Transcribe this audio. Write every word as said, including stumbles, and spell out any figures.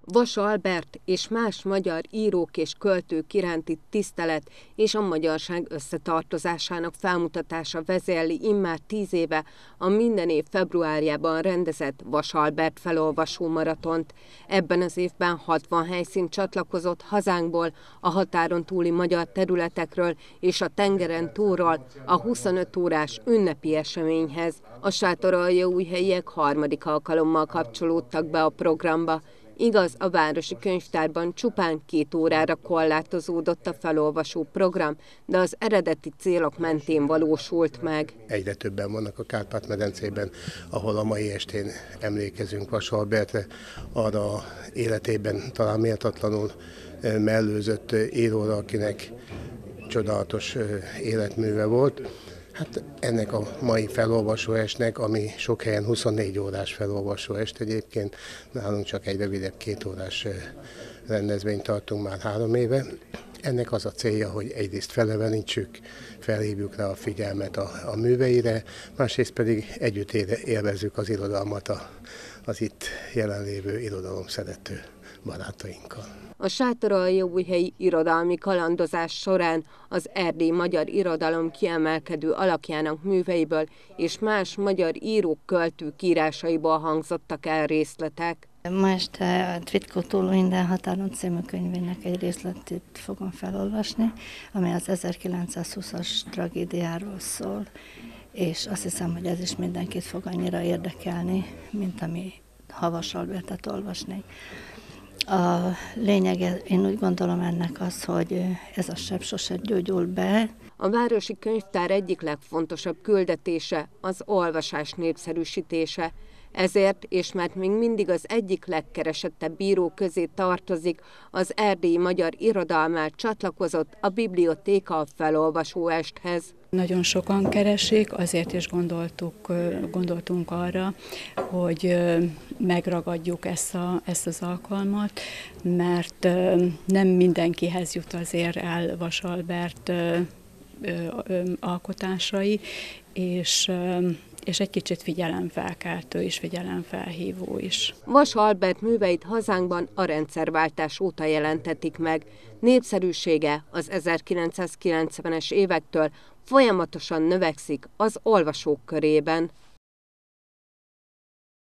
Vas Albert és más magyar írók és költők iránti tisztelet és a magyarság összetartozásának felmutatása vezérli immár tíz éve a minden év februárjában rendezett Vas Albert felolvasó maratont. Ebben az évben hatvan helyszín csatlakozott hazánkból, a határon túli magyar területekről és a tengeren túlról a huszonöt órás ünnepi eseményhez. A sátoraljaújhelyiek harmadik alkalommal kapcsolódtak be a programba. Igaz, a Városi Könyvtárban csupán két órára korlátozódott a felolvasó program, de az eredeti célok mentén valósult meg. Egyre többen vannak a Kárpát-medencében, ahol a mai estén emlékezünk Vas Albertre, arra életében talán méltatlanul mellőzött íróra, akinek csodálatos életműve volt. Hát ennek a mai felolvasóestnek, ami sok helyen huszonnégy órás felolvasóest egyébként, nálunk csak egy rövidebb két órás rendezvényt tartunk már három éve. Ennek az a célja, hogy egyrészt felevenítsük, felhívjuk rá a figyelmet a, a műveire, másrészt pedig együtt élvezzük az irodalmat a, az itt jelenlévő irodalom szerető barátainkkal. A sátoraljaújhelyi irodalmi kalandozás során az erdélyi magyar irodalom kiemelkedő alakjának műveiből és más magyar írók, költők írásaiból hangzottak el részletek. Ma este a Tvitkó túl minden határon című könyvének egy részletét fogom felolvasni, ami az ezerkilencszázhúszas tragédiáról szól, és azt hiszem, hogy ez is mindenkit fog annyira érdekelni, mint ami ha Vas Albertet olvasnék. A lényege, én úgy gondolom ennek az, hogy ez a seb sose gyógyul be. A Városi Könyvtár egyik legfontosabb küldetése az olvasás népszerűsítése. Ezért, és mert még mindig az egyik legkeresettebb író közé tartozik, az erdélyi magyar irodalmár csatlakozott a bibliotéka felolvasóesthez. Nagyon sokan keresik, azért is gondoltuk, gondoltunk arra, hogy megragadjuk ezt, a, ezt az alkalmat, mert nem mindenkihez jut azért el Vas Albert alkotásai, és és egy kicsit figyelemfelkeltő és figyelemfelhívó is. Vas Albert műveit hazánkban a rendszerváltás óta jelentetik meg. Népszerűsége az ezerkilencszázkilencvenes évektől folyamatosan növekszik az olvasók körében.